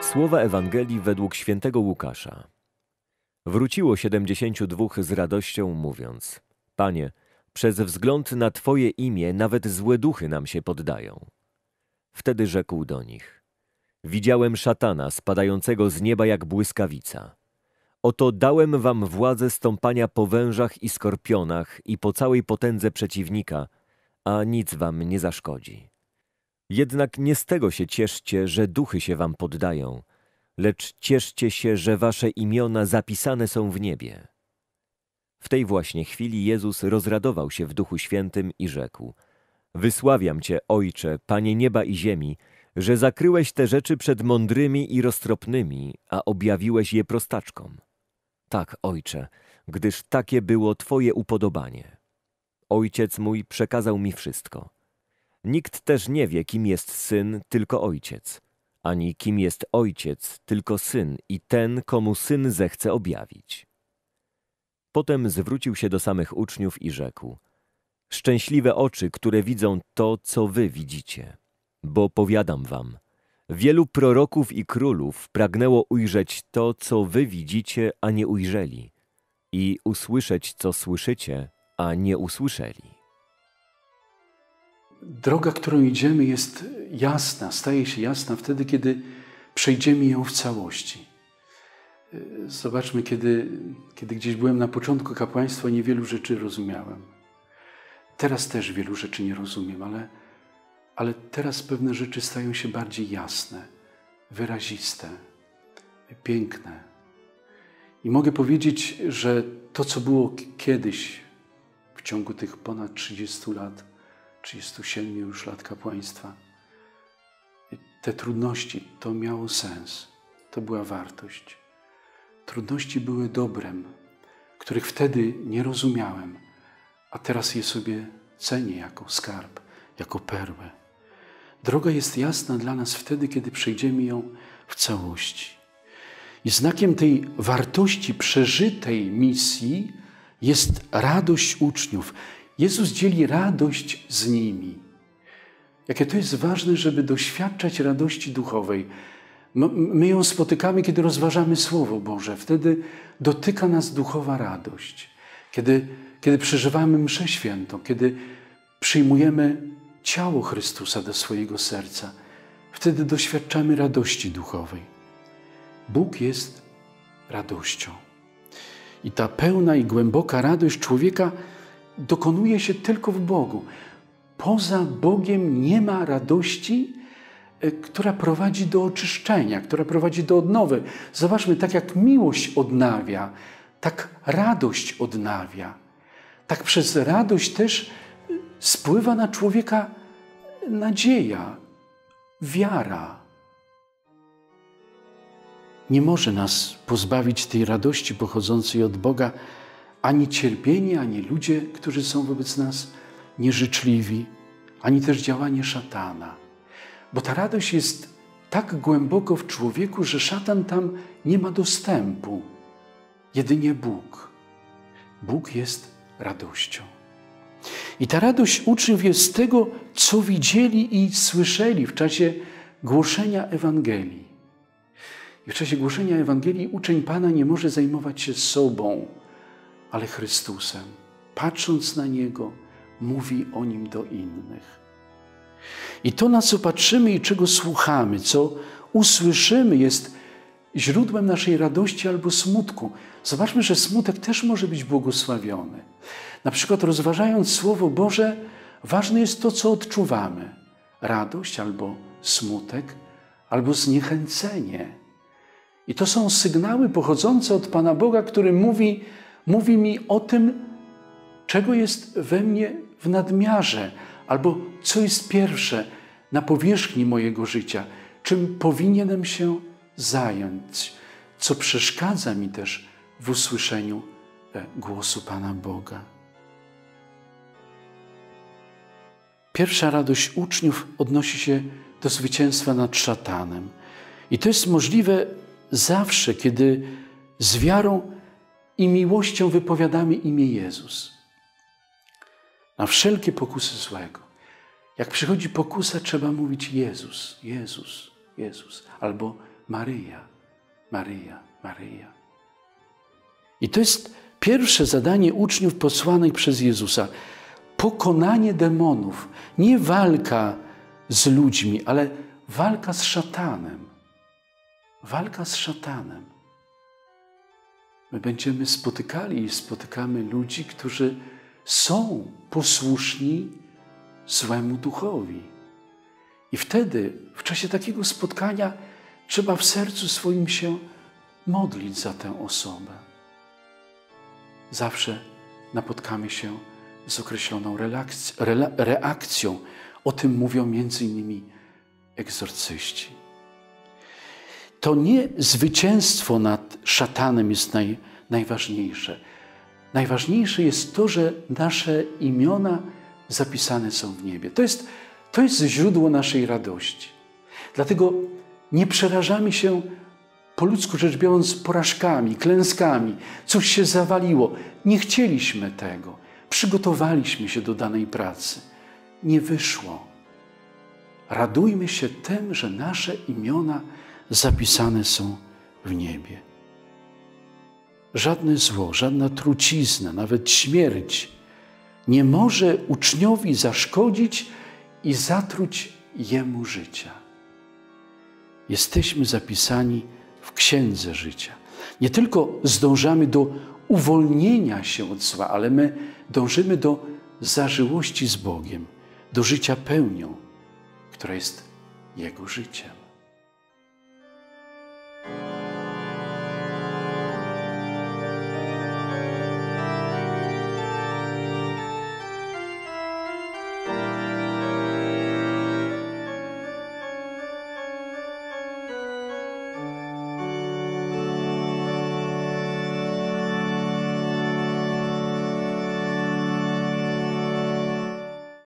Słowa Ewangelii według świętego Łukasza. Wróciło 72 z radością, mówiąc: Panie, przez wzgląd na Twoje imię nawet złe duchy nam się poddają. Wtedy rzekł do nich: Widziałem szatana spadającego z nieba jak błyskawica. Oto dałem wam władzę stąpania po wężach i skorpionach i po całej potędze przeciwnika, a nic wam nie zaszkodzi. Jednak nie z tego się cieszcie, że duchy się wam poddają, lecz cieszcie się, że wasze imiona zapisane są w niebie. W tej właśnie chwili Jezus rozradował się w Duchu Świętym i rzekł: Wysławiam Cię, Ojcze, Panie nieba i ziemi, że zakryłeś te rzeczy przed mądrymi i roztropnymi, a objawiłeś je prostaczkom. Tak, Ojcze, gdyż takie było Twoje upodobanie. Ojciec mój przekazał mi wszystko. Nikt też nie wie, kim jest Syn, tylko Ojciec, ani kim jest Ojciec, tylko Syn i ten, komu Syn zechce objawić. Potem zwrócił się do samych uczniów i rzekł: Szczęśliwe oczy, które widzą to, co wy widzicie. Bo powiadam wam, wielu proroków i królów pragnęło ujrzeć to, co wy widzicie, a nie ujrzeli, i usłyszeć, co słyszycie, a nie usłyszeli. Droga, którą idziemy, jest jasna, staje się jasna wtedy, kiedy przejdziemy ją w całości. Zobaczmy, kiedy gdzieś byłem na początku kapłaństwa, niewielu rzeczy rozumiałem. Teraz też wielu rzeczy nie rozumiem, ale teraz pewne rzeczy stają się bardziej jasne, wyraziste, piękne. I mogę powiedzieć, że to, co było kiedyś, w ciągu tych ponad 30 lat, 37 już lat kapłaństwa, te trudności, to miało sens, to była wartość. Trudności były dobrem, których wtedy nie rozumiałem, a teraz je sobie cenię jako skarb, jako perłę. Droga jest jasna dla nas wtedy, kiedy przejdziemy ją w całości. I znakiem tej wartości przeżytej misji jest radość uczniów. Jezus dzieli radość z nimi. Jakie to jest ważne, żeby doświadczać radości duchowej. My ją spotykamy, kiedy rozważamy Słowo Boże. Wtedy dotyka nas duchowa radość. Kiedy przeżywamy mszę świętą, kiedy przyjmujemy ciało Chrystusa do swojego serca, wtedy doświadczamy radości duchowej. Bóg jest radością. I ta pełna i głęboka radość człowieka dokonuje się tylko w Bogu. Poza Bogiem nie ma radości, która prowadzi do oczyszczenia, która prowadzi do odnowy. Zobaczmy, tak jak miłość odnawia, tak radość odnawia. Tak przez radość też spływa na człowieka nadzieja, wiara. Nie może nas pozbawić tej radości pochodzącej od Boga ani cierpienie, ani ludzie, którzy są wobec nas nieżyczliwi, ani też działanie szatana. Bo ta radość jest tak głęboko w człowieku, że szatan tam nie ma dostępu. Jedynie Bóg. Bóg jest radością. I ta radość uczniów jest z tego, co widzieli i słyszeli w czasie głoszenia Ewangelii. I w czasie głoszenia Ewangelii uczeń Pana nie może zajmować się sobą, ale Chrystusem. Patrząc na Niego, mówi o Nim do innych. I to, na co patrzymy i czego słuchamy, co usłyszymy, jest źródłem naszej radości albo smutku. Zobaczmy, że smutek też może być błogosławiony. Na przykład rozważając Słowo Boże, ważne jest to, co odczuwamy. Radość albo smutek, albo zniechęcenie. I to są sygnały pochodzące od Pana Boga, który mówi mi o tym, czego jest we mnie w nadmiarze, albo co jest pierwsze na powierzchni mojego życia, czym powinienem się zająć, co przeszkadza mi też w usłyszeniu głosu Pana Boga. Pierwsza radość uczniów odnosi się do zwycięstwa nad szatanem. I to jest możliwe zawsze, kiedy z wiarą i miłością wypowiadamy imię Jezus. Na wszelkie pokusy złego. Jak przychodzi pokusa, trzeba mówić Jezus, Jezus, Jezus. Albo Maryja, Maryja, Maryja. I to jest pierwsze zadanie uczniów posłanych przez Jezusa. Pokonanie demonów. Nie walka z ludźmi, ale walka z szatanem. Walka z szatanem. My będziemy spotykali i spotykamy ludzi, którzy są posłuszni złemu duchowi. I wtedy, w czasie takiego spotkania, trzeba w sercu swoim się modlić za tę osobę. Zawsze napotkamy się z określoną reakcją. O tym mówią między innymi egzorcyści. To nie zwycięstwo nad szatanem jest najważniejsze. Najważniejsze jest to, że nasze imiona zapisane są w niebie. To jest źródło naszej radości. Dlatego nie przerażamy się, po ludzku rzecz biorąc, porażkami, klęskami. Coś się zawaliło. Nie chcieliśmy tego. Przygotowaliśmy się do danej pracy. Nie wyszło. Radujmy się tym, że nasze imiona zapisane są w niebie. Żadne zło, żadna trucizna, nawet śmierć nie może uczniowi zaszkodzić i zatruć jemu życia. Jesteśmy zapisani w Księdze Życia. Nie tylko zdążamy do uwolnienia się od zła, ale my dążymy do zażyłości z Bogiem, do życia pełnią, która jest Jego życiem.